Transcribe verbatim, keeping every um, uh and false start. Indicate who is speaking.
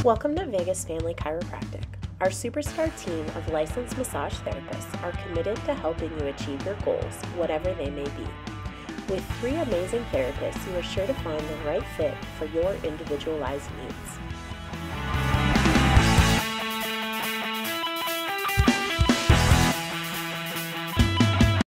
Speaker 1: Welcome to Vegas Family Chiropractic. Our superstar team of licensed massage therapists are committed to helping you achieve your goals, whatever they may be. With three amazing therapists, you are sure to find the right fit for your individualized needs.